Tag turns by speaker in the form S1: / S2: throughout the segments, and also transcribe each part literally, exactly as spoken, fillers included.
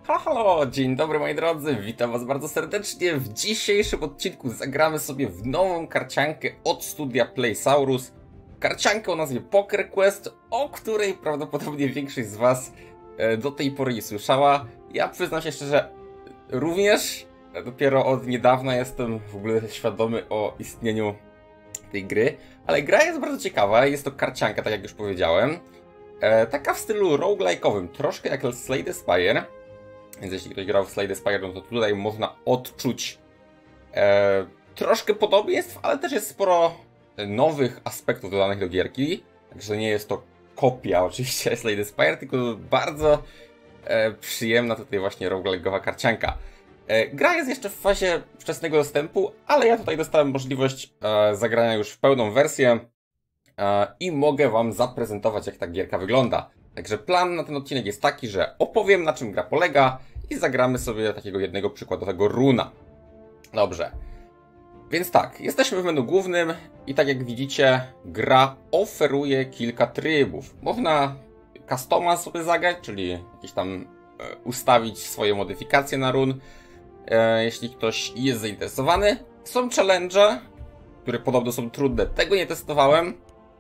S1: Halo, halo, dzień dobry moi drodzy, witam was bardzo serdecznie. W dzisiejszym odcinku zagramy sobie w nową karciankę od studia Playsaurus. Karciankę o nazwie Poker Quest, o której prawdopodobnie większość z was do tej pory nie słyszała. Ja przyznam się szczerze, również dopiero od niedawna jestem w ogóle świadomy o istnieniu tej gry. Ale gra jest bardzo ciekawa, jest to karcianka, tak jak już powiedziałem. E, taka w stylu roguelike'owym, troszkę jak Slay the Spire. Więc jeśli ktoś grał w Slay the Spire, no to tutaj można odczuć e, troszkę podobieństw, ale też jest sporo nowych aspektów dodanych do gierki. Także nie jest to kopia oczywiście Slay the Spire, tylko bardzo e, przyjemna tutaj właśnie roguelike'owa karcianka. E, gra jest jeszcze w fazie wczesnego dostępu, ale ja tutaj dostałem możliwość e, zagrania już w pełną wersję e, i mogę wam zaprezentować, jak ta gierka wygląda. Także plan na ten odcinek jest taki, że opowiem, na czym gra polega i zagramy sobie takiego jednego przykładowego runa. Dobrze. Więc tak, jesteśmy w menu głównym i tak jak widzicie, gra oferuje kilka trybów. Można customa sobie zagrać, czyli jakieś tam e, ustawić swoje modyfikacje na run, e, jeśli ktoś jest zainteresowany. Są challenge, które podobno są trudne, tego nie testowałem.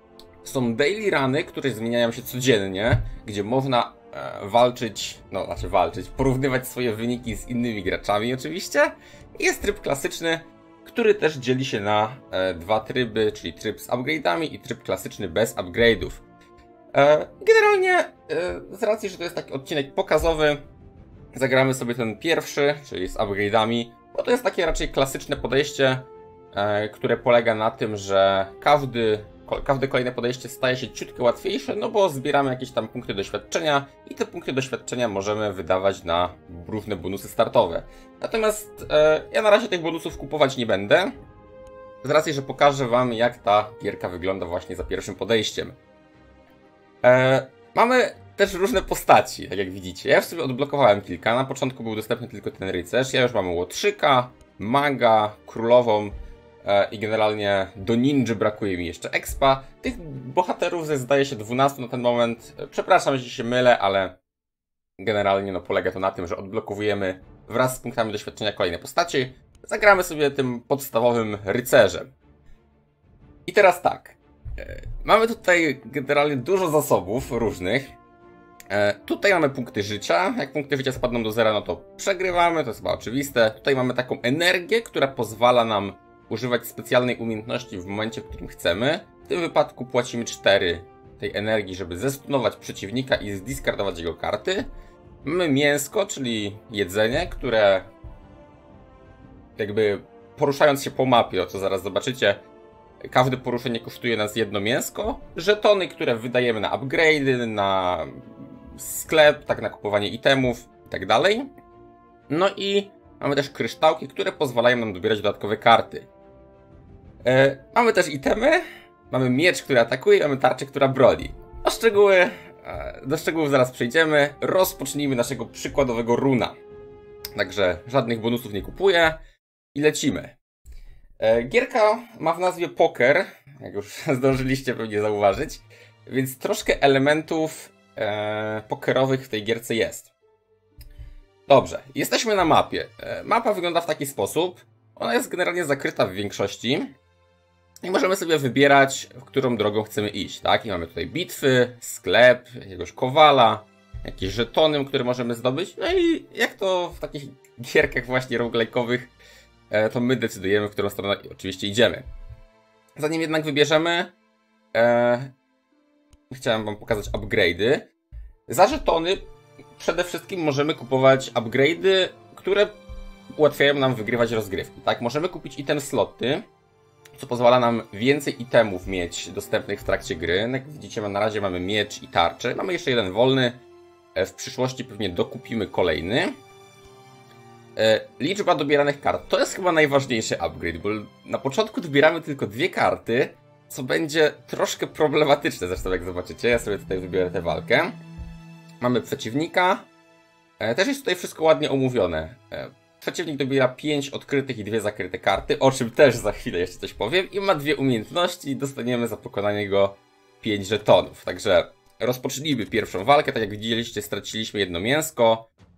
S1: Są daily runy, które zmieniają się codziennie, gdzie można e, walczyć, no znaczy walczyć, porównywać swoje wyniki z innymi graczami oczywiście. I jest tryb klasyczny, który też dzieli się na e, dwa tryby, czyli tryb z upgrade'ami i tryb klasyczny bez upgrade'ów. E, generalnie e, z racji, że to jest taki odcinek pokazowy, zagramy sobie ten pierwszy, czyli z upgrade'ami, bo to jest takie raczej klasyczne podejście, e, które polega na tym, że każdy Każde kolejne podejście staje się ciutkę łatwiejsze, no bo zbieramy jakieś tam punkty doświadczenia i te punkty doświadczenia możemy wydawać na różne bonusy startowe. Natomiast e, ja na razie tych bonusów kupować nie będę, z racji, że pokażę wam, jak ta gierka wygląda właśnie za pierwszym podejściem. E, mamy też różne postaci, tak jak widzicie. Ja w sobie odblokowałem kilka, na początku był dostępny tylko ten rycerz, ja już mam łotrzyka, maga, królową, i generalnie do ninja brakuje mi jeszcze expa. Tych bohaterów zdaje się dwunastu na ten moment. Przepraszam, jeśli się mylę, ale generalnie no, polega to na tym, że odblokowujemy wraz z punktami doświadczenia kolejne postaci. Zagramy sobie tym podstawowym rycerzem. I teraz tak. Mamy tutaj generalnie dużo zasobów różnych. Tutaj mamy punkty życia. Jak punkty życia spadną do zera, no to przegrywamy, to jest chyba oczywiste. Tutaj mamy taką energię, która pozwala nam używać specjalnej umiejętności w momencie, w którym chcemy. W tym wypadku płacimy cztery tej energii, żeby zestunować przeciwnika i zdiskardować jego karty. Mamy mięsko, czyli jedzenie, które jakby poruszając się po mapie, o co zaraz zobaczycie, każde poruszenie kosztuje nas jedno mięsko. Żetony, które wydajemy na upgrade'y, na sklep, tak na kupowanie itemów i tak dalej. No i mamy też kryształki, które pozwalają nam dobierać dodatkowe karty. E, mamy też itemy, mamy miecz, który atakuje, mamy tarczę, która broni. O szczegóły, e, do szczegółów zaraz przejdziemy. Rozpocznijmy naszego przykładowego runa. Także żadnych bonusów nie kupuję i lecimy. E, gierka ma w nazwie Poker, jak już zdążyliście pewnie zauważyć, więc troszkę elementów e, pokerowych w tej gierce jest. Dobrze, jesteśmy na mapie. E, mapa wygląda w taki sposób. Ona jest generalnie zakryta w większości. I możemy sobie wybierać, w którą drogą chcemy iść, tak? I mamy tutaj bitwy, sklep, jakiegoś kowala, jakieś żetony, które możemy zdobyć. No i jak to w takich gierkach właśnie roguelike'owych, to my decydujemy, w którą stronę oczywiście idziemy. Zanim jednak wybierzemy, e, chciałem wam pokazać upgrade'y. Za żetony przede wszystkim możemy kupować upgrade'y, które ułatwiają nam wygrywać rozgrywki, tak? Możemy kupić item sloty, co pozwala nam więcej itemów mieć dostępnych w trakcie gry. Jak widzicie, na razie mamy miecz i tarczę. Mamy jeszcze jeden wolny. W przyszłości pewnie dokupimy kolejny. Liczba dobieranych kart. To jest chyba najważniejszy upgrade, bo na początku dobieramy tylko dwie karty, co będzie troszkę problematyczne. Zresztą jak zobaczycie, ja sobie tutaj wybiorę tę walkę. Mamy przeciwnika. Też jest tutaj wszystko ładnie omówione. Przeciwnik dobiera pięć odkrytych i dwie zakryte karty, o czym też za chwilę jeszcze coś powiem. I ma dwie umiejętności i dostaniemy za pokonanie go pięć żetonów. Także rozpocznijmy pierwszą walkę. Tak jak widzieliście, straciliśmy jedno mięsko.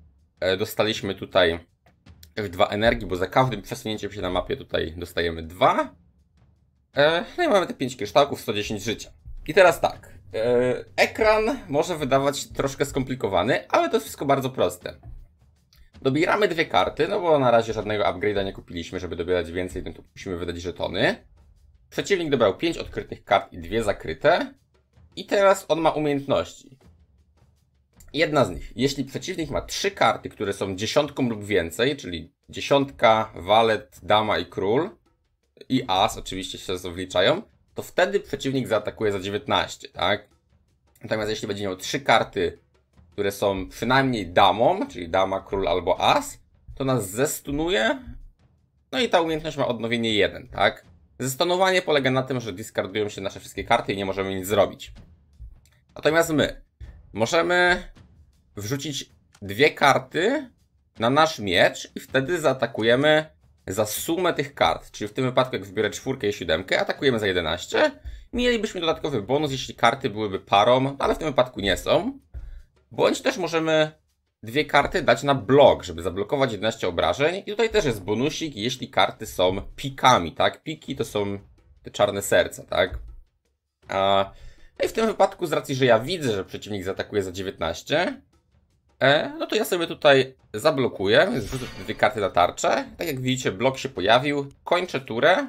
S1: e, dostaliśmy tutaj F dwa energii, bo za każdym przesunięciem się na mapie tutaj dostajemy dwa. E, no i mamy te pięć kryształków, sto dziesięć życia. I teraz tak, e, ekran może wydawać troszkę skomplikowany, ale to jest wszystko bardzo proste. Dobieramy dwie karty, no bo na razie żadnego upgrade'a nie kupiliśmy, żeby dobierać więcej, no to musimy wydać żetony. Przeciwnik dobrał pięć odkrytych kart i dwie zakryte. I teraz on ma umiejętności. Jedna z nich, jeśli przeciwnik ma trzy karty, które są dziesiątką lub więcej, czyli dziesiątka, walet, dama i król, i as oczywiście się to wliczają, to wtedy przeciwnik zaatakuje za dziewiętnaście, tak? Natomiast jeśli będzie miał trzy karty, które są przynajmniej damą, czyli dama, król albo as, to nas zestunuje, no i ta umiejętność ma odnowienie jeden, tak? Zestunowanie polega na tym, że discardują się nasze wszystkie karty i nie możemy nic zrobić. Natomiast my możemy wrzucić dwie karty na nasz miecz i wtedy zaatakujemy za sumę tych kart. Czyli w tym wypadku, jak wbiorę czwórkę i siódemkę, atakujemy za jedenaście. Mielibyśmy dodatkowy bonus, jeśli karty byłyby parą, ale w tym wypadku nie są. Bądź też możemy dwie karty dać na blok, żeby zablokować jedenaście obrażeń. I tutaj też jest bonusik, jeśli karty są pikami, tak? Piki to są te czarne serca, tak? A, no i w tym wypadku, z racji, że ja widzę, że przeciwnik zaatakuje za dziewiętnaście, e, no to ja sobie tutaj zablokuję, zrzucę dwie karty na tarczę. Tak jak widzicie, blok się pojawił. Kończę turę.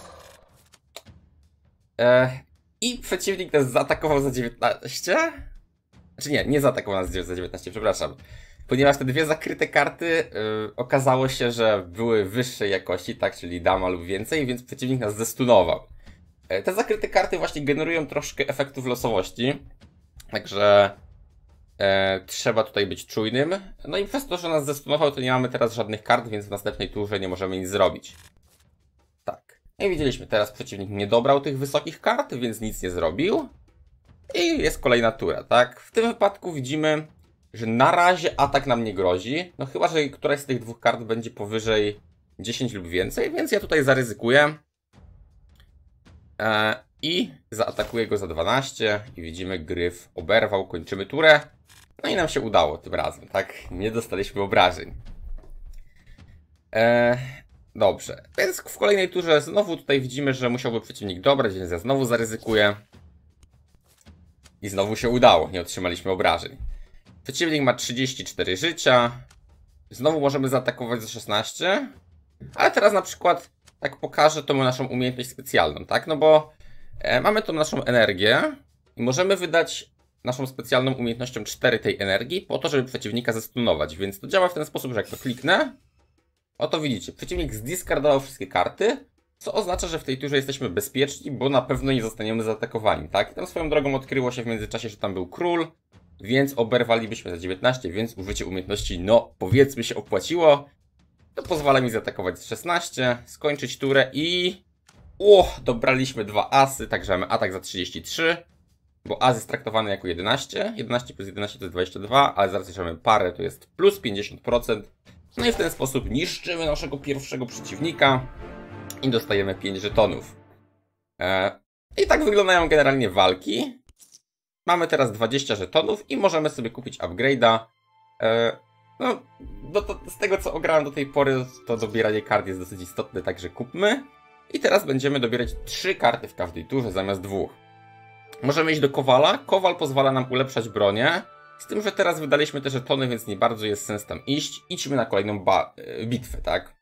S1: E, I przeciwnik nas zaatakował za dziewiętnaście. Znaczy nie, nie zaatakował nas za dziewiętnaście, przepraszam. Ponieważ te dwie zakryte karty yy, okazało się, że były wyższej jakości, tak, czyli dama lub więcej, więc przeciwnik nas zestunował. Yy, te zakryte karty właśnie generują troszkę efektów losowości, także yy, trzeba tutaj być czujnym. No i przez to, że nas zestunował, to nie mamy teraz żadnych kart, więc w następnej turze nie możemy nic zrobić. Tak. No i widzieliśmy, teraz przeciwnik nie dobrał tych wysokich kart, więc nic nie zrobił. I jest kolejna tura, tak? W tym wypadku widzimy, że na razie atak nam nie grozi. No chyba, że któraś z tych dwóch kart będzie powyżej dziesięć lub więcej, więc ja tutaj zaryzykuję. Eee, I zaatakuję go za dwanaście i widzimy, gryf oberwał, kończymy turę. No i nam się udało tym razem, tak? Nie dostaliśmy obrażeń. Eee, dobrze, więc w kolejnej turze znowu tutaj widzimy, że musiałby przeciwnik dobrać, więc ja znowu zaryzykuję. I znowu się udało, nie otrzymaliśmy obrażeń. Przeciwnik ma trzydzieści cztery życia. Znowu możemy zaatakować za szesnaście. Ale teraz na przykład tak pokażę tą naszą umiejętność specjalną, tak? No bo e, mamy tą naszą energię i możemy wydać naszą specjalną umiejętnością cztery tej energii po to, żeby przeciwnika zestunować. Więc to działa w ten sposób, że jak to kliknę, oto widzicie, przeciwnik zdiskardował wszystkie karty, co oznacza, że w tej turze jesteśmy bezpieczni, bo na pewno nie zostaniemy zaatakowani, tak? I tam swoją drogą odkryło się w międzyczasie, że tam był król, więc oberwalibyśmy za dziewiętnaście, więc użycie umiejętności, no powiedzmy, się opłaciło. To pozwala mi zaatakować z szesnaście, skończyć turę i... O, dobraliśmy dwa asy, także mamy atak za trzydzieści trzy, bo as jest traktowany jako jedenaście. jedenaście plus jedenaście to jest dwadzieścia dwa, ale z racji, że mamy parę, to jest plus pięćdziesiąt procent. No i w ten sposób niszczymy naszego pierwszego przeciwnika i dostajemy pięć żetonów. Eee, I tak wyglądają generalnie walki. Mamy teraz dwadzieścia żetonów i możemy sobie kupić upgrade'a. Eee, no, no to z tego, co ograłem do tej pory, to dobieranie kart jest dosyć istotne, także kupmy. I teraz będziemy dobierać trzy karty w każdej turze zamiast dwóch. Możemy iść do Kowala. Kowal pozwala nam ulepszać bronię. Z tym, że teraz wydaliśmy te żetony, więc nie bardzo jest sens tam iść. Idźmy na kolejną bitwę, tak?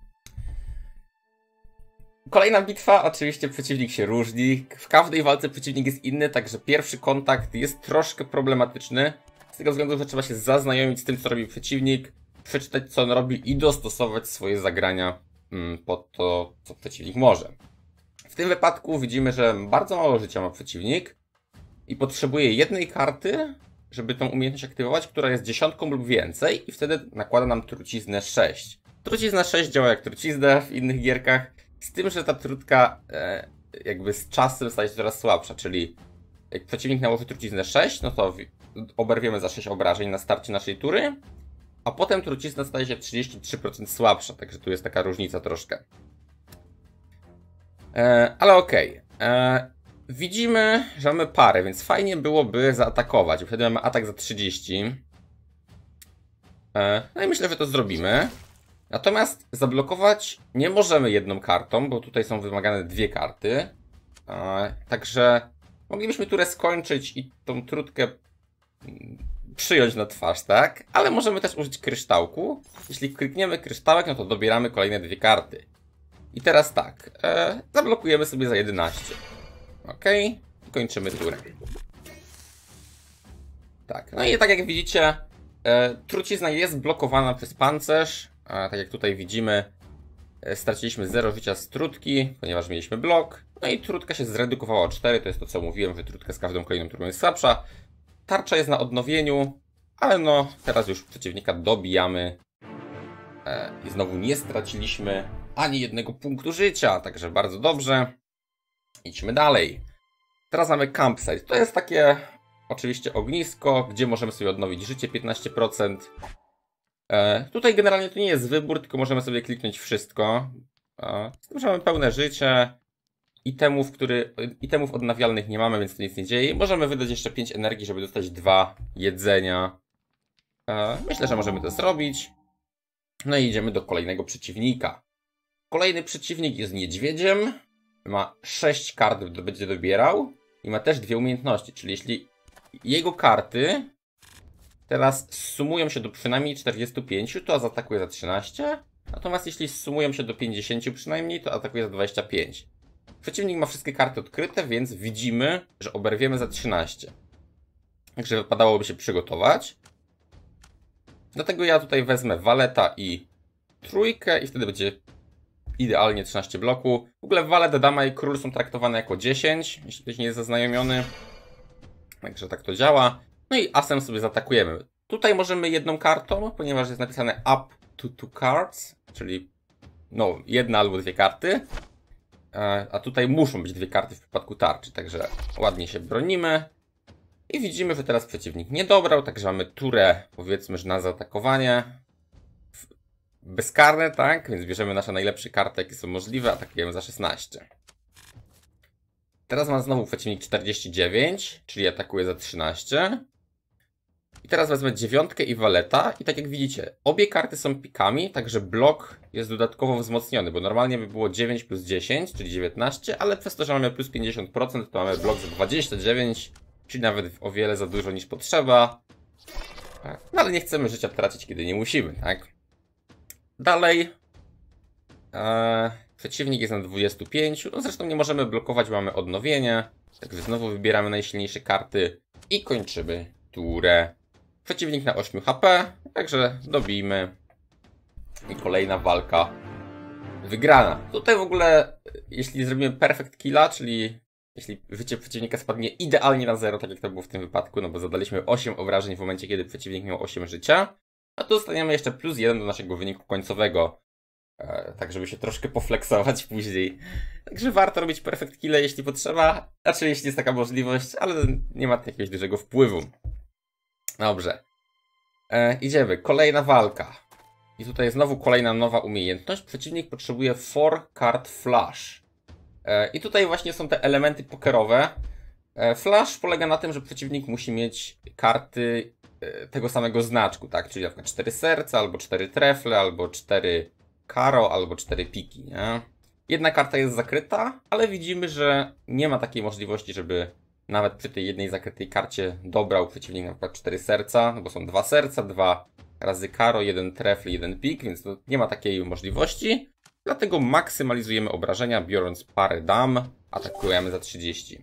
S1: Kolejna bitwa, oczywiście przeciwnik się różni. W każdej walce przeciwnik jest inny, także pierwszy kontakt jest troszkę problematyczny. Z tego względu, że trzeba się zaznajomić z tym, co robi przeciwnik, przeczytać, co on robi i dostosować swoje zagrania mm, pod to, co przeciwnik może. W tym wypadku widzimy, że bardzo mało życia ma przeciwnik i potrzebuje jednej karty, żeby tą umiejętność aktywować, która jest dziesiątką lub więcej i wtedy nakłada nam truciznę sześć. Trucizna sześć działa jak trucizna w innych gierkach, z tym, że ta trutka e, jakby z czasem staje się coraz słabsza, czyli jak przeciwnik nałoży truciznę sześć, no to oberwiemy za sześć obrażeń na starcie naszej tury, a potem trucizna staje się trzydzieści trzy procent słabsza, także tu jest taka różnica troszkę. E, ale okej. Okay. Widzimy, że mamy parę, więc fajnie byłoby zaatakować. Wtedy mamy atak za trzydzieści. No i myślę, że to zrobimy. Natomiast zablokować nie możemy jedną kartą, bo tutaj są wymagane dwie karty. Także moglibyśmy turę skończyć i tą trutkę przyjąć na twarz, tak? Ale możemy też użyć kryształku. Jeśli klikniemy kryształek, no to dobieramy kolejne dwie karty. I teraz tak, e, zablokujemy sobie za jedenaście. Ok, kończymy turę. Tak, no i tak jak widzicie, e, trucizna jest blokowana przez pancerz. E, tak jak tutaj widzimy, e, straciliśmy zero życia z trutki, ponieważ mieliśmy blok. No i trutka się zredukowała o cztery, to jest to, co mówiłem, że trutka z każdą kolejną turą jest słabsza. Tarcza jest na odnowieniu, ale no teraz już przeciwnika dobijamy e, i znowu nie straciliśmy ani jednego punktu życia, także bardzo dobrze. Idźmy dalej. Teraz mamy campsite. To jest takie oczywiście ognisko, gdzie możemy sobie odnowić życie piętnaście procent. E, tutaj generalnie to nie jest wybór, tylko możemy sobie kliknąć wszystko. E, z tym, że mamy pełne życie. Itemów, który, itemów odnawialnych nie mamy, więc to nic nie dzieje. Możemy wydać jeszcze pięć energii, żeby dostać dwa jedzenia. E, myślę, że możemy to zrobić. No i idziemy do kolejnego przeciwnika. Kolejny przeciwnik jest niedźwiedziem. Ma sześć kart, będzie dobierał. I ma też dwie umiejętności, czyli jeśli jego karty teraz sumują się do przynajmniej czterdziestu pięciu, to zaatakuje za trzynaście. Natomiast jeśli sumują się do pięćdziesięciu przynajmniej, to atakuje za dwadzieścia pięć. Przeciwnik ma wszystkie karty odkryte, więc widzimy, że oberwiemy za trzynaście. Także wypadałoby się przygotować. Dlatego ja tutaj wezmę waleta i trójkę i wtedy będzie idealnie trzynaście bloku. W ogóle walet, dama i król są traktowane jako dziesięć, jeśli ktoś nie jest zaznajomiony. Także tak to działa. No i asem sobie zaatakujemy. Tutaj możemy jedną kartą, ponieważ jest napisane up to two cards, czyli no jedna albo dwie karty. A tutaj muszą być dwie karty w przypadku tarczy, także ładnie się bronimy. I widzimy, że teraz przeciwnik nie dobrał, także mamy turę, powiedzmy, że na zaatakowanie. Bezkarne, tak? Więc bierzemy nasze najlepsze karty, jakie są możliwe, atakujemy za szesnaście. Teraz ma znowu przeciwnik czterdzieści dziewięć, czyli atakuje za trzynaście. I teraz wezmę dziewiątkę i waleta i tak jak widzicie, obie karty są pikami, także blok jest dodatkowo wzmocniony, bo normalnie by było dziewięć plus dziesięć, czyli dziewiętnaście, ale przez to, że mamy plus pięćdziesiąt procent, to mamy blok za dwadzieścia dziewięć, czyli nawet o wiele za dużo niż potrzeba. No ale nie chcemy życia tracić, kiedy nie musimy, tak? Dalej. Eee, przeciwnik jest na dwudziestu pięciu, no zresztą nie możemy blokować, mamy odnowienie, także znowu wybieramy najsilniejsze karty i kończymy turę. Przeciwnik na ośmiu HP, także dobijmy. I kolejna walka wygrana. Tutaj w ogóle, jeśli zrobimy perfect killa, czyli jeśli życie przeciwnika spadnie idealnie na zero, tak jak to było w tym wypadku, no bo zadaliśmy osiem obrażeń w momencie, kiedy przeciwnik miał osiem życia, a tu dostaniemy jeszcze plus jeden do naszego wyniku końcowego. E, tak, żeby się troszkę poflexować później. Także warto robić perfect kille, jeśli potrzeba, znaczy jeśli jest taka możliwość, ale nie ma to jakiegoś dużego wpływu. Dobrze. E, idziemy. Kolejna walka. I tutaj znowu kolejna nowa umiejętność. Przeciwnik potrzebuje four card flash. E, I tutaj właśnie są te elementy pokerowe. E, flash polega na tym, że przeciwnik musi mieć karty e, tego samego znaczku, tak? Czyli na przykład cztery serca, albo cztery trefle, albo cztery karo, albo cztery piki, nie? Jedna karta jest zakryta, ale widzimy, że nie ma takiej możliwości, żeby nawet przy tej jednej zakrytej karcie dobrał przeciwnik na przykład cztery serca, no bo są dwa serca, dwa razy karo, jeden trefl, jeden pik, więc to nie ma takiej możliwości. Dlatego maksymalizujemy obrażenia, biorąc parę dam, atakujemy za trzydzieści.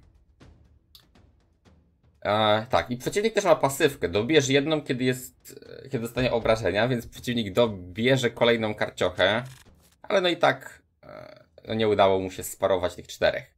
S1: Eee, tak, i przeciwnik też ma pasywkę. Dobierz jedną, kiedy jest, kiedy dostanie obrażenia, więc przeciwnik dobierze kolejną karciochę, ale no i tak e, no nie udało mu się sparować tych czterech.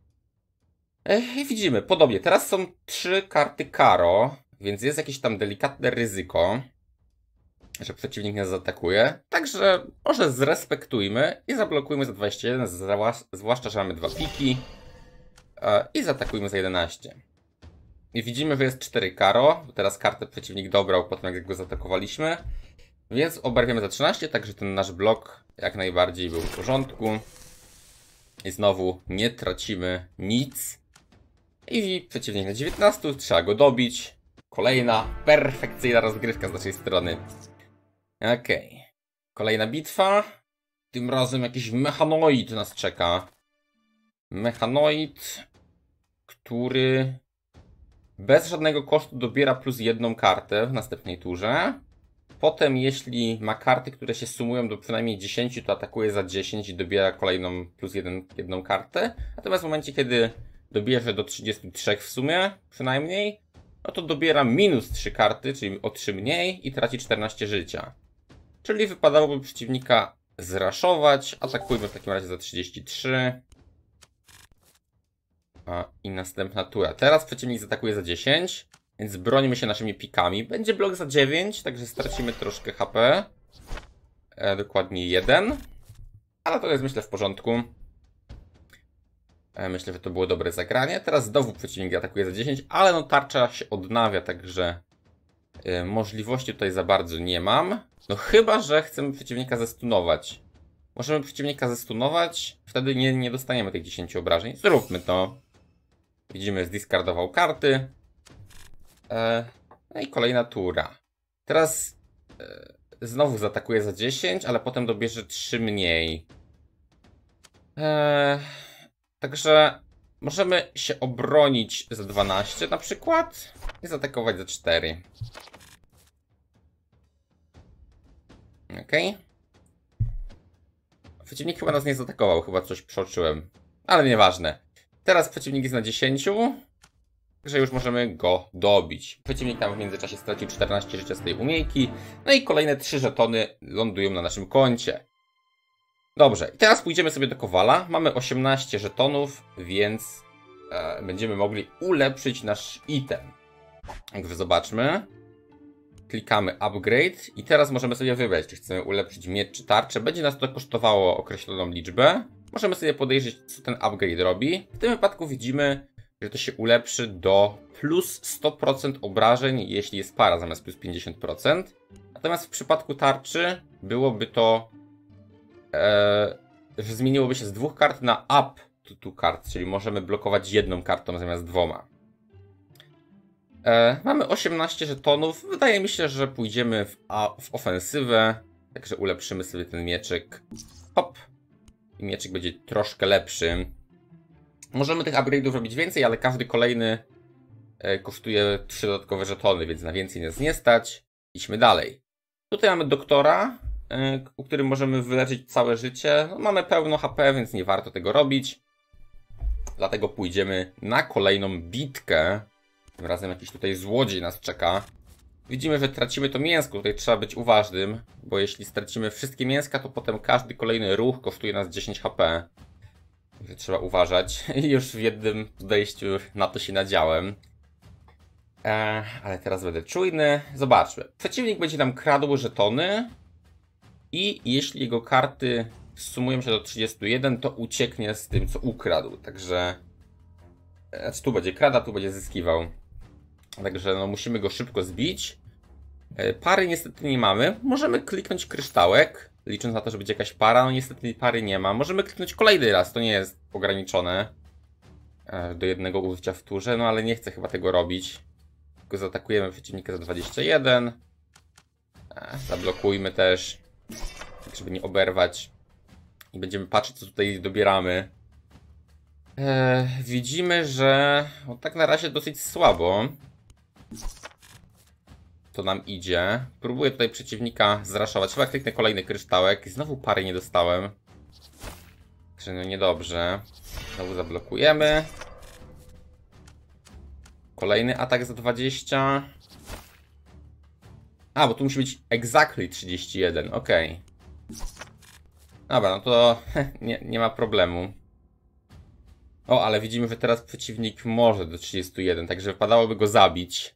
S1: I widzimy, podobnie, teraz są trzy karty karo, więc jest jakieś tam delikatne ryzyko, że przeciwnik nas zaatakuje. Także może zrespektujmy i zablokujmy za dwadzieścia jeden, zwłaszcza, że mamy dwa piki. I zaatakujmy za jedenaście. I widzimy, że jest cztery karo, teraz kartę przeciwnik dobrał po tym, jak go zaatakowaliśmy. Więc oberwiemy za trzynaście, także ten nasz blok jak najbardziej był w porządku. I znowu nie tracimy nic. I przeciwnik na dziewiętnaście, trzeba go dobić. Kolejna perfekcyjna rozgrywka z naszej strony. Okej. Okay. Kolejna bitwa. Tym razem jakiś mechanoid nas czeka. Mechanoid, który bez żadnego kosztu dobiera plus jedną kartę w następnej turze. Potem jeśli ma karty, które się sumują do przynajmniej dziesięć, to atakuje za dziesięć i dobiera kolejną plus jeden, jedną kartę. Natomiast w momencie, kiedy dobierze do trzydziestu trzech w sumie przynajmniej, no to dobiera minus trzy karty, czyli o trzy mniej i traci czternaście życia. Czyli wypadałoby przeciwnika zraszować. Atakujmy w takim razie za trzydzieści trzy. A, i następna tura. Teraz przeciwnik zaatakuje za dziesięć, więc bronimy się naszymi pikami. Będzie blok za dziewięć, także stracimy troszkę H P. E, dokładnie jeden. Ale to jest, myślę, w porządku. E, myślę, że to było dobre zagranie. Teraz znowu przeciwnik atakuje za dziesięć, ale no tarcza się odnawia, także e, możliwości tutaj za bardzo nie mam. No chyba, że chcemy przeciwnika zestunować. Możemy przeciwnika zestunować, wtedy nie, nie dostaniemy tych dziesięciu obrażeń. Zróbmy to. Widzimy, zdiskardował karty. E, no i kolejna tura. Teraz e, znowu zaatakuje za dziesięć, ale potem dobierze trzy mniej. E, także możemy się obronić za dwanaście na przykład i zaatakować za cztery. Okej. Okay. Przeciwnik chyba nas nie zaatakował, chyba coś przeoczyłem. Ale nieważne. Teraz przeciwnik jest na dziesięciu, że już możemy go dobić. Przeciwnik tam w międzyczasie stracił czternaście życia z tej umiejki. No i kolejne trzy żetony lądują na naszym koncie. Dobrze, i teraz pójdziemy sobie do Kowala. Mamy osiemnaście żetonów, więc e, będziemy mogli ulepszyć nasz item. Także zobaczmy. Klikamy upgrade i teraz możemy sobie wybrać, czy chcemy ulepszyć miecz czy tarczę. Będzie nas to kosztowało określoną liczbę. Możemy sobie podejrzeć, co ten upgrade robi. W tym wypadku widzimy, że to się ulepszy do plus sto procent obrażeń, jeśli jest para, zamiast plus pięćdziesiąt procent. Natomiast w przypadku tarczy byłoby to, e, że zmieniłoby się z dwóch kart na up to two kart, czyli możemy blokować jedną kartą zamiast dwoma. E, mamy osiemnaście żetonów. Wydaje mi się, że pójdziemy w, a, w ofensywę. Także ulepszymy sobie ten mieczyk. Hop. I mieczyk będzie troszkę lepszy. Możemy tych upgrade'ów robić więcej, ale każdy kolejny e, kosztuje trzy dodatkowe żetony, więc na więcej nas nie stać. Idźmy dalej. Tutaj mamy doktora, e, u którym możemy wyleczyć całe życie. No, mamy pełno H P, więc nie warto tego robić. Dlatego pójdziemy na kolejną bitkę. Tym razem jakiś tutaj złodziej nas czeka. Widzimy, że tracimy to mięsko. Tutaj trzeba być uważnym, bo jeśli stracimy wszystkie mięska, to potem każdy kolejny ruch kosztuje nas dziesięć H P. Także trzeba uważać. I już w jednym podejściu na to się nadziałem. Eee, ale teraz będę czujny. Zobaczmy. Przeciwnik będzie nam kradł żetony. I jeśli jego karty sumują się do trzydziestu jeden, to ucieknie z tym, co ukradł. Także... Znaczy, tu będzie kradł, tu będzie zyskiwał. Także no, musimy go szybko zbić. Pary niestety nie mamy. Możemy kliknąć kryształek, licząc na to, że będzie jakaś para. No niestety pary nie ma. Możemy kliknąć kolejny raz, to nie jest ograniczone do jednego użycia w turze, no ale nie chcę chyba tego robić. Tylko zaatakujemy przeciwnika za dwadzieścia jeden. Zablokujmy też, tak żeby nie oberwać. I będziemy patrzeć, co tutaj dobieramy. Eee, widzimy, że no, tak na razie dosyć słabo to nam idzie. Próbuję tutaj przeciwnika zraszować. Chyba kliknę kolejny kryształek i znowu pary nie dostałem. Także no niedobrze. Znowu zablokujemy. Kolejny atak za dwadzieścia. A, bo tu musi być exactly trzydzieści jeden. Ok. Dobra, no to nie, nie ma problemu. O, ale widzimy, że teraz przeciwnik może do trzydziestu jeden, także wypadałoby go zabić.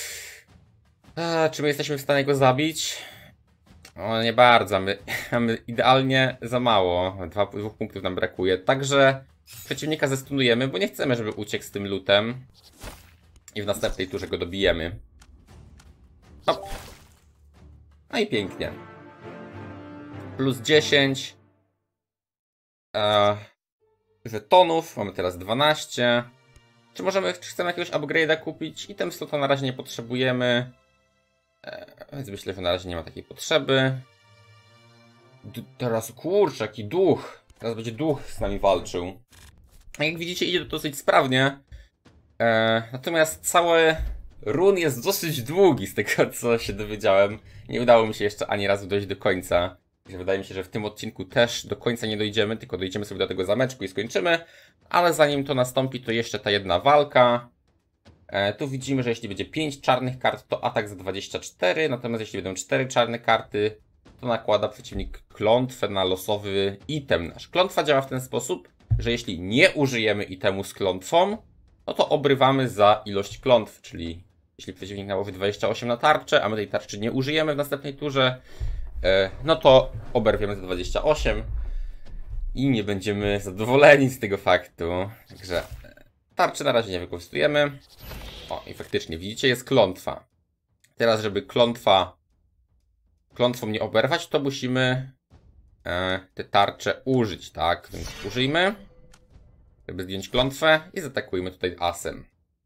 S1: A, czy my jesteśmy w stanie go zabić? O, nie bardzo. My mamy idealnie za mało. Dwa, dwóch punktów nam brakuje. Także przeciwnika zestunujemy, bo nie chcemy, żeby uciekł z tym lootem. I w następnej turze go dobijemy. Hop. No i pięknie. Plus dziesięć. Eee, żetonów. Mamy teraz dwanaście. Czy możemy, czy chcemy jakiegoś upgrade'a kupić? Item slota na razie nie potrzebujemy. Więc myślę, że na razie nie ma takiej potrzeby. D teraz, kurczę, jaki duch. Teraz będzie duch z nami walczył. Jak widzicie, idzie to dosyć sprawnie. E, natomiast cały run jest dosyć długi z tego, co się dowiedziałem. Nie udało mi się jeszcze ani razu dojść do końca. Wydaje mi się, że w tym odcinku też do końca nie dojdziemy, tylko dojdziemy sobie do tego zameczku i skończymy. Ale zanim to nastąpi, to jeszcze ta jedna walka. E, tu widzimy, że jeśli będzie pięć czarnych kart, to atak za dwadzieścia cztery. Natomiast jeśli będą cztery czarne karty, to nakłada przeciwnik klątwę na losowy item nasz. Klątwa działa w ten sposób, że jeśli nie użyjemy itemu z klątwą, no to obrywamy za ilość klątw, czyli jeśli przeciwnik nałoży dwadzieścia osiem na tarczę, a my tej tarczy nie użyjemy w następnej turze, no to oberwiemy za dwadzieścia osiem i nie będziemy zadowoleni z tego faktu. Także tarczy na razie nie wykorzystujemy. O, i faktycznie, widzicie, jest klątwa. Teraz, żeby klątwa klątwą nie oberwać, to musimy e, te tarcze użyć, tak? Więc użyjmy, żeby zdjąć klątwę i zaatakujmy tutaj asem.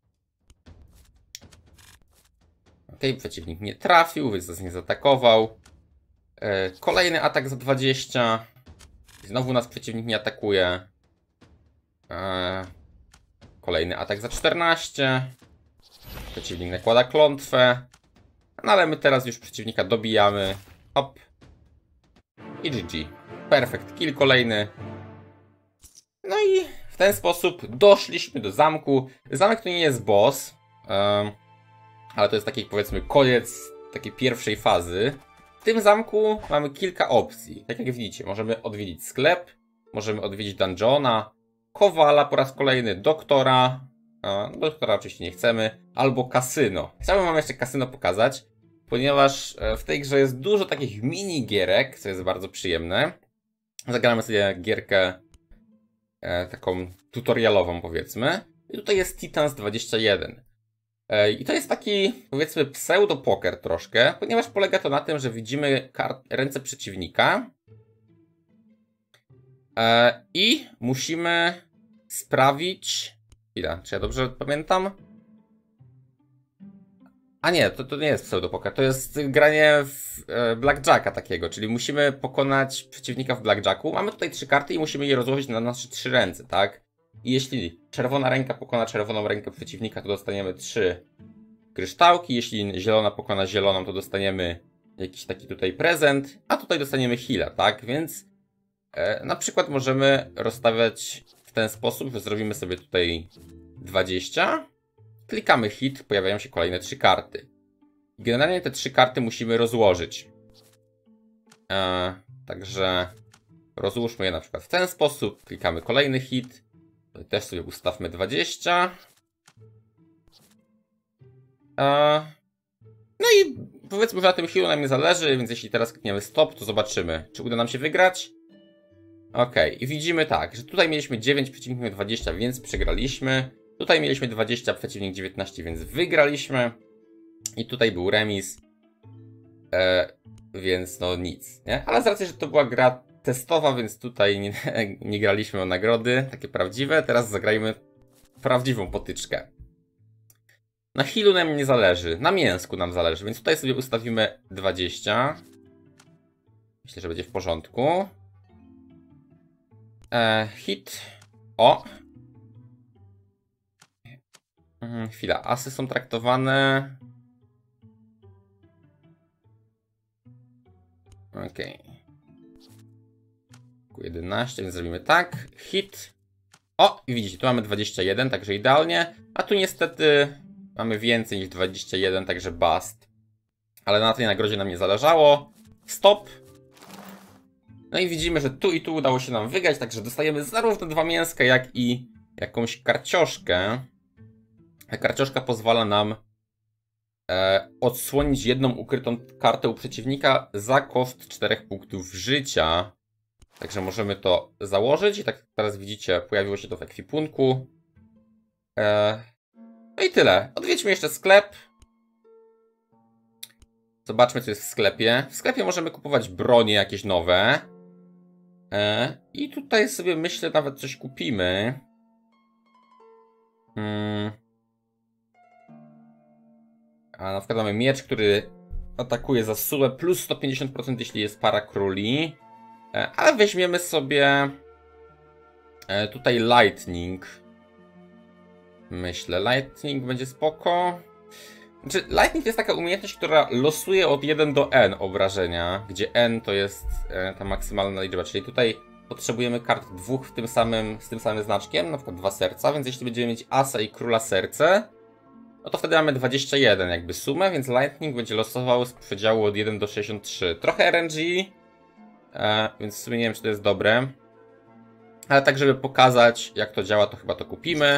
S1: Ok, przeciwnik nie trafił, więc nas nie zaatakował. E, kolejny atak za dwadzieścia. Znowu nas przeciwnik nie atakuje. E, kolejny atak za czternaście. Przeciwnik nakłada klątwę. No ale my teraz już przeciwnika dobijamy. Hop. I G G. Perfect kill kolejny. No i w ten sposób doszliśmy do zamku. Zamek to nie jest boss. Um, ale to jest taki, powiedzmy, koniec takiej pierwszej fazy. W tym zamku mamy kilka opcji. Tak jak widzicie, możemy odwiedzić sklep. Możemy odwiedzić dungeona. Kowala po raz kolejny. Doktora. No, doktora oczywiście nie chcemy. Albo kasyno. Chciałbym wam jeszcze kasyno pokazać, ponieważ w tej grze jest dużo takich mini gierek, co jest bardzo przyjemne. Zagramy sobie gierkę e, taką tutorialową, powiedzmy. I tutaj jest Titans dwadzieścia jeden. E, I to jest taki, powiedzmy, pseudo-poker troszkę, ponieważ polega to na tym, że widzimy kart, ręce przeciwnika e, i musimy sprawić... Chwila, czy ja dobrze pamiętam? A nie, to, to nie jest pseudopoker, to jest granie w e, blackjacka takiego, czyli musimy pokonać przeciwnika w blackjacku. Mamy tutaj trzy karty i musimy je rozłożyć na nasze trzy ręce, tak? I jeśli czerwona ręka pokona czerwoną rękę przeciwnika, to dostaniemy trzy kryształki. Jeśli zielona pokona zieloną, to dostaniemy jakiś taki tutaj prezent, a tutaj dostaniemy heala, tak? Więc e, na przykład możemy rozstawiać w ten sposób, że zrobimy sobie tutaj dwadzieścia. Klikamy hit, pojawiają się kolejne trzy karty. Generalnie te trzy karty musimy rozłożyć. Eee, także rozłóżmy je na przykład w ten sposób. Klikamy kolejny hit. Też sobie ustawmy dwadzieścia. Eee, no i powiedzmy, że na tym healu nam nie zależy, więc jeśli teraz klikniemy stop, to zobaczymy, czy uda nam się wygrać. Ok, i widzimy tak, że tutaj mieliśmy dziewięć, przeciwnik miał dwadzieścia, więc przegraliśmy. Tutaj mieliśmy dwadzieścia, przeciwnik dziewiętnaście, więc wygraliśmy. I tutaj był remis. E, więc no nic, nie? Ale z racji, że to była gra testowa, więc tutaj nie, nie graliśmy o nagrody, takie prawdziwe. Teraz zagrajmy prawdziwą potyczkę. Na healu nam nie zależy, na mięsku nam zależy, więc tutaj sobie ustawimy dwadzieścia. Myślę, że będzie w porządku. E, hit. O! Chwila, asy są traktowane... Ok. jedenaście, więc zrobimy tak. Hit. O, i widzicie, tu mamy dwadzieścia jeden, także idealnie. A tu niestety mamy więcej niż dwadzieścia jeden, także bust. Ale na tej nagrodzie nam nie zależało. Stop. No i widzimy, że tu i tu udało się nam wygrać, także dostajemy zarówno dwa mięska, jak i jakąś karcioszkę. Karcioszka pozwala nam e, odsłonić jedną ukrytą kartę u przeciwnika za koszt czterech punktów życia. Także możemy to założyć i tak jak teraz widzicie, pojawiło się to w ekwipunku. E, no i tyle. Odwiedźmy jeszcze sklep. Zobaczmy, co jest w sklepie. W sklepie możemy kupować bronie jakieś nowe. E, I tutaj sobie myślę, nawet coś kupimy. Hmm. A na przykład mamy miecz, który atakuje za sumę plus sto pięćdziesiąt procent, jeśli jest para króli. Ale weźmiemy sobie tutaj Lightning. Myślę, Lightning będzie spoko. Znaczy, Lightning to jest taka umiejętność, która losuje od jeden do N obrażenia, gdzie N to jest ta maksymalna liczba, czyli tutaj potrzebujemy kart dwóch w tym samym, z tym samym znaczkiem, na przykład dwa serca, więc jeśli będziemy mieć asa i króla serce, no to wtedy mamy dwadzieścia jeden jakby sumę, więc Lightning będzie losował z przedziału od jeden do sześćdziesięciu trzech. Trochę R N G, e, więc w sumie nie wiem, czy to jest dobre. Ale tak, żeby pokazać, jak to działa, to chyba to kupimy.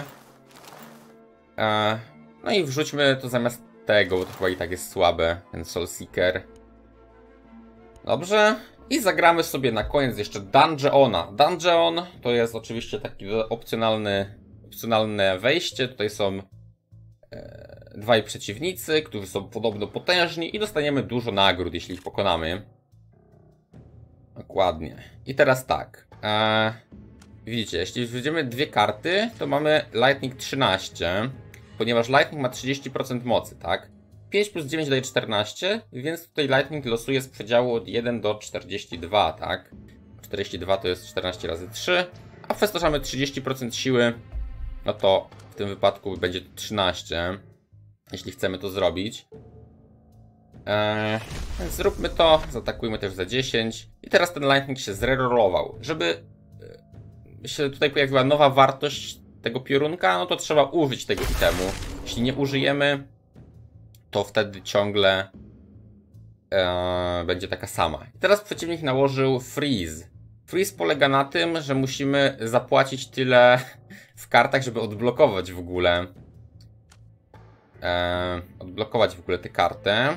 S1: E, no i wrzućmy to zamiast tego, bo to chyba i tak jest słabe, ten Soul Seeker. Dobrze. I zagramy sobie na koniec jeszcze Dungeona. Dungeon to jest oczywiście taki opcjonalny, opcjonalne wejście. Tutaj są e, dwaj przeciwnicy, którzy są podobno potężni i dostaniemy dużo nagród, jeśli ich pokonamy. Dokładnie. I teraz tak. E, widzicie, jeśli wzięmy dwie karty, to mamy Lightning trzynaście, ponieważ Lightning ma trzydzieści procent mocy, tak? pięć plus dziewięć daje czternaście, więc tutaj Lightning losuje z przedziału od jeden do czterdziestu dwóch, tak? czterdzieści dwa to jest czternaście razy trzy, a przez to, że mamy trzydzieści procent siły, no to w tym wypadku będzie to trzynaście, jeśli chcemy to zrobić. Eee, więc zróbmy to, zaatakujmy też za dziesięć. I teraz ten Lightning się zrerolował. Żeby się tutaj pojawiła nowa wartość tego piorunka, no to trzeba użyć tego itemu. Jeśli nie użyjemy, to wtedy ciągle e, będzie taka sama. I teraz przeciwnik nałożył freeze. Freeze polega na tym, że musimy zapłacić tyle w kartach, żeby odblokować w ogóle e, odblokować w ogóle tę kartę.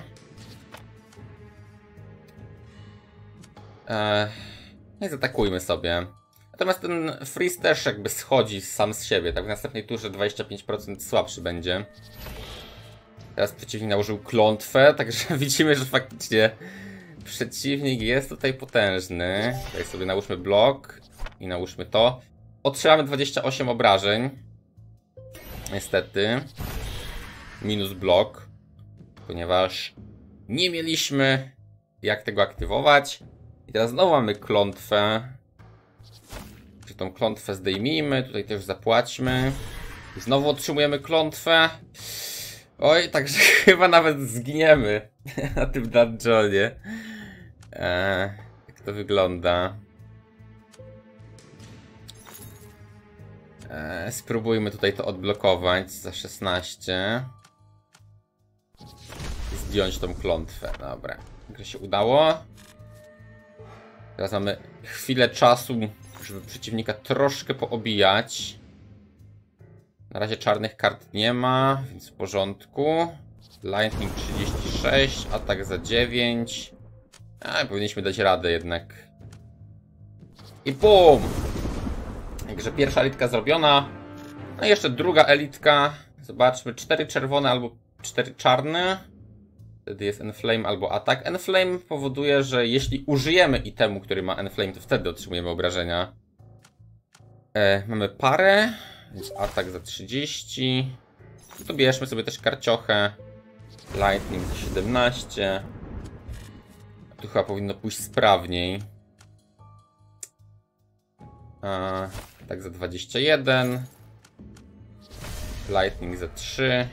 S1: E, I zaatakujmy sobie. Natomiast ten freeze też jakby schodzi sam z siebie, tak w następnej turze dwadzieścia pięć procent słabszy będzie. Teraz przeciwnik nałożył klątwę, także widzimy, że faktycznie przeciwnik jest tutaj potężny. Tutaj sobie nałóżmy blok i nałóżmy to. Otrzymamy dwadzieścia osiem obrażeń. Niestety. Minus blok. Ponieważ nie mieliśmy jak tego aktywować. I teraz znowu mamy klątwę. Czy tą klątwę zdejmijmy, tutaj też zapłaćmy. I znowu otrzymujemy klątwę. Oj, także chyba nawet zginiemy na tym dungeonie. Eee, jak to wygląda? Eee, spróbujmy tutaj to odblokować za szesnaście. I zdjąć tą klątwę. Dobra, jak się udało. Teraz mamy chwilę czasu, żeby przeciwnika troszkę poobijać. Na razie czarnych kart nie ma, więc w porządku. Lightning trzydzieści sześć, atak za dziewięć. A, powinniśmy dać radę jednak. I bum! Także pierwsza elitka zrobiona. No i jeszcze druga elitka. Zobaczmy, cztery czerwone albo cztery czarne. Wtedy jest Enflame albo atak. Enflame powoduje, że jeśli użyjemy itemu, który ma Enflame, to wtedy otrzymujemy obrażenia. E, mamy parę. Więc atak za trzydzieści. To bierzmy sobie też karciochę. Lightning siedemnaście. Tu chyba powinno pójść sprawniej. A, tak za dwadzieścia jeden. Lightning za trzy.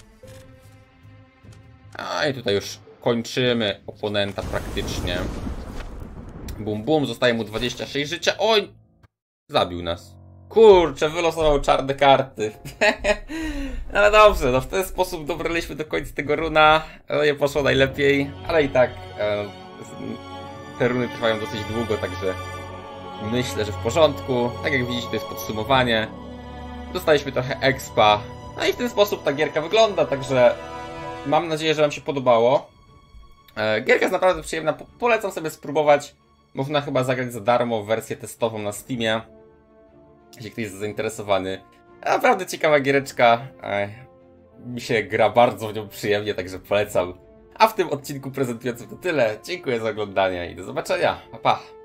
S1: A i tutaj już kończymy oponenta praktycznie. Bum bum, zostaje mu dwadzieścia sześć życia. Oj! Zabił nas. Kurczę, wylosował czarne karty. Ale dobrze, no w ten sposób dobraliśmy do końca tego runa. No nie poszło najlepiej, ale i tak e, te runy trwają dosyć długo, także myślę, że w porządku. Tak jak widzicie, to jest podsumowanie. Dostaliśmy trochę expa. No i w ten sposób ta gierka wygląda, także mam nadzieję, że wam się podobało. E, gierka jest naprawdę przyjemna, po polecam sobie spróbować. Można chyba zagrać za darmo wersję testową na Steamie, jeśli ktoś jest zainteresowany. Naprawdę ciekawa giereczka. Ech, mi się gra bardzo w nią przyjemnie, także polecam. A w tym odcinku prezentującym to tyle. Dziękuję za oglądanie i do zobaczenia. Pa, pa.